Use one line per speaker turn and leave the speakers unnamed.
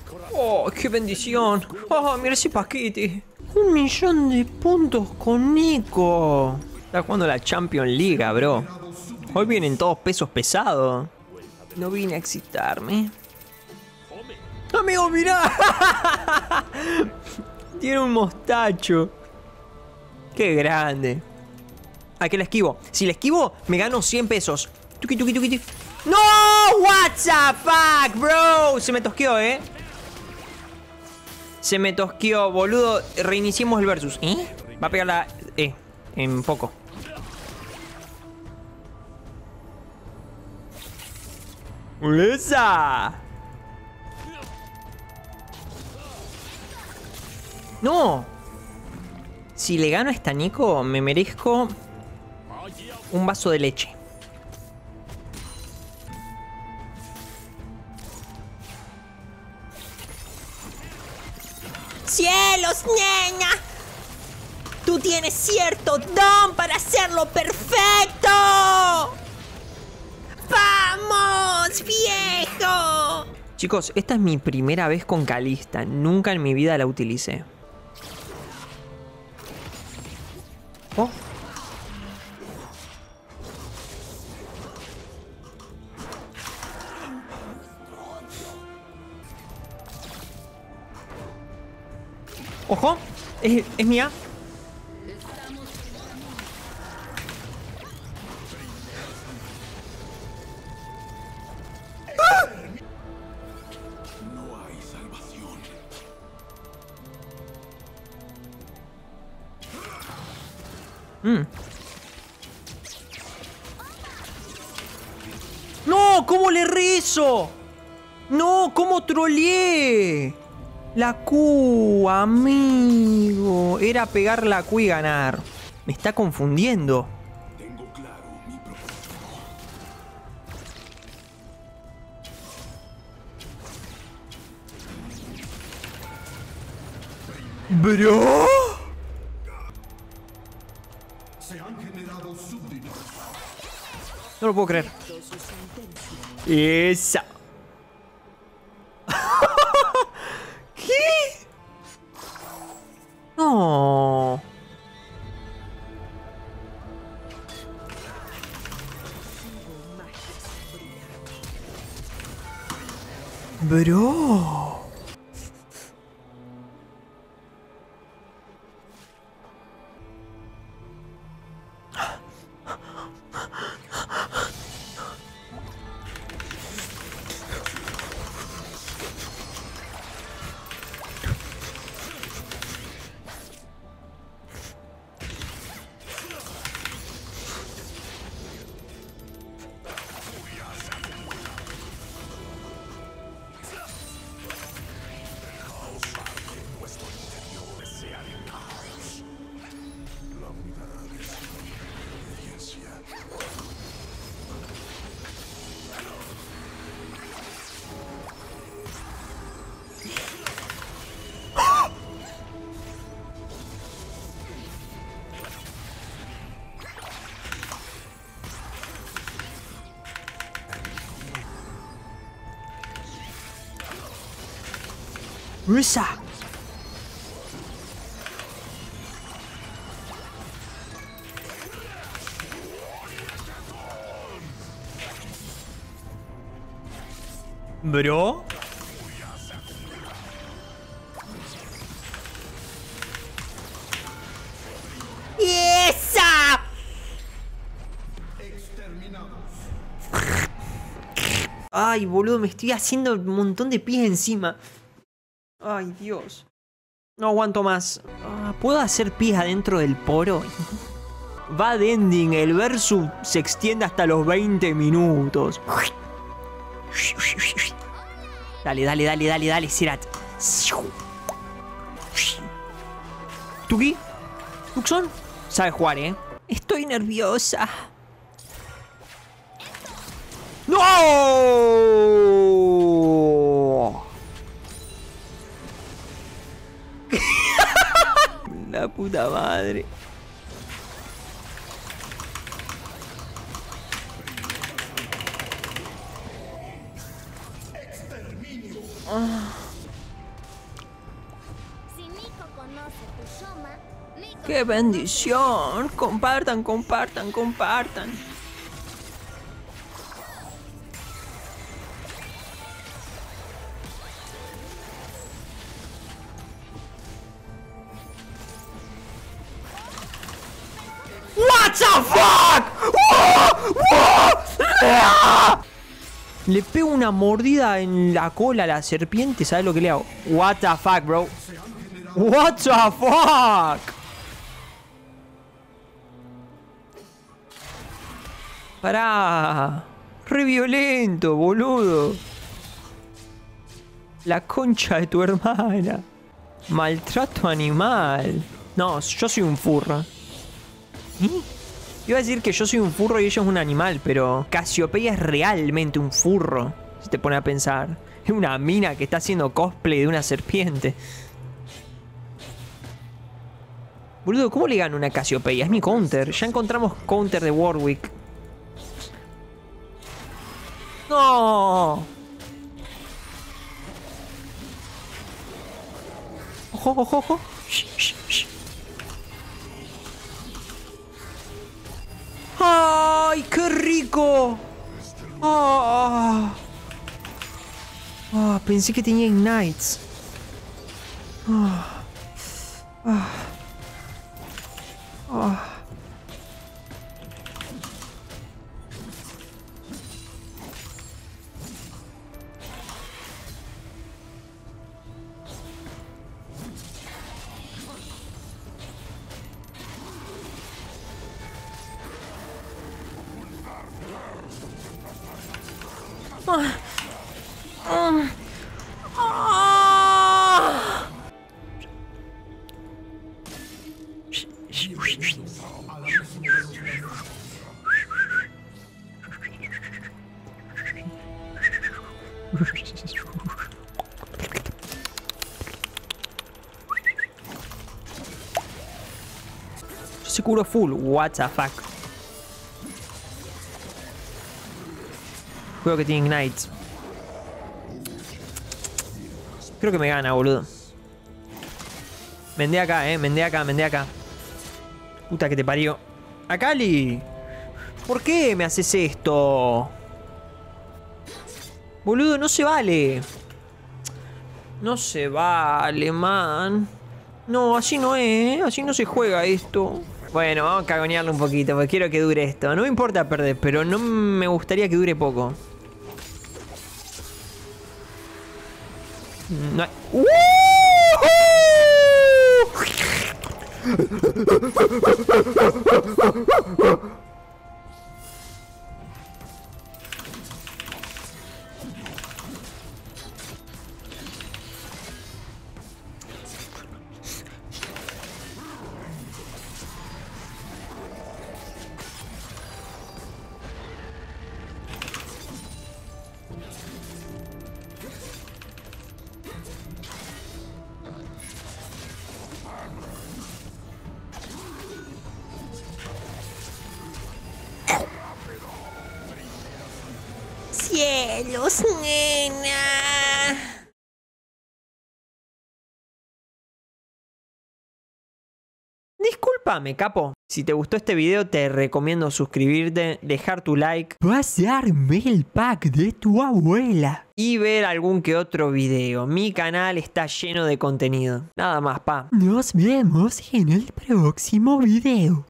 Oh, qué bendición. Oh, mira ese paquete. 1.000.000 de puntos con Nico. Está jugando la Champions League, bro. Hoy vienen todos pesos pesados. No vine a excitarme. Amigo, mirá. Tiene un mostacho. Qué grande. ¿A qué la esquivo? Si la esquivo, me gano 100 pesos. Tuki, tuki, tuki, tuki. ¡No! What the fuck, bro. Se me tosqueó, Se me tosqueó, boludo. Reiniciemos el versus. Va a pegar la en poco. ¡Esa! ¡No! Si le gano a esta Nico, me merezco un vaso de leche. ¡Cielos, nena! Tú tienes cierto don para hacerlo perfecto. ¡Vamos, viejo! Chicos, esta es mi primera vez con Kalista. Nunca en mi vida la utilicé. Oh. ¡Ojo! Es mía. ¡No! ¿Cómo le rezo? ¡No! ¿Cómo troleé? La Q, amigo. Era pegar la Q y ganar. Me está confundiendo.
Tengo claro mi propósito.
¿Bro?
Se han generado súbditos.
No lo puedo creer. Esa. ¿Qué? No. Bro. ¡Esa! Bro. ¡Esa! Ay, boludo, me estoy haciendo un montón de pies encima. Ay, Dios. No aguanto más. ¿Puedo hacer pies adentro del poro? Bad ending. El versus se extiende hasta los 20 minutos. Dale, dale, dale, dale, dale, Sirat. ¿Tuki? ¿Tucson? Sabe jugar, Estoy nerviosa. ¡No! La puta madre. ¡Qué bendición! Compartan, compartan, compartan. What the fuck? Le pego una mordida en la cola a la serpiente, ¿sabes lo que le hago? What the fuck, bro? What the fuck? Pará. Re violento, boludo. La concha de tu hermana. Maltrato animal. No, yo soy un furro. ¿Eh? Iba a decir que yo soy un furro y ella es un animal, pero Casiopeia es realmente un furro, si te pones a pensar. Es una mina que está haciendo cosplay de una serpiente. Boludo, ¿cómo le gano una Casiopeia? Es mi counter. Ya encontramos counter de Warwick. ¡No! ¡Ojo, ojo, ojo! Shh, shh, shh. ¡Ay, qué rico! ¡Oh! Oh, pensé que tenía ignites. Oh. Oh. Oh. Yo se curo full, what the fuck. Juego que tiene ignites. Creo que me gana, boludo. Vendé acá, vendé acá, vendé acá. Puta que te parió. ¡Akali! ¿Por qué me haces esto? Boludo, no se vale. No se vale, man. No, así no es, así no se juega esto. Bueno, vamos a cagonearlo un poquito, porque quiero que dure esto. No me importa perder, pero no me gustaría que dure poco. No hay... ¡Cielos, nena! Discúlpame, capo. Si te gustó este video, te recomiendo suscribirte, dejar tu like, pasarme el pack de tu abuela y ver algún que otro video. Mi canal está lleno de contenido. Nada más, pa. Nos vemos en el próximo video.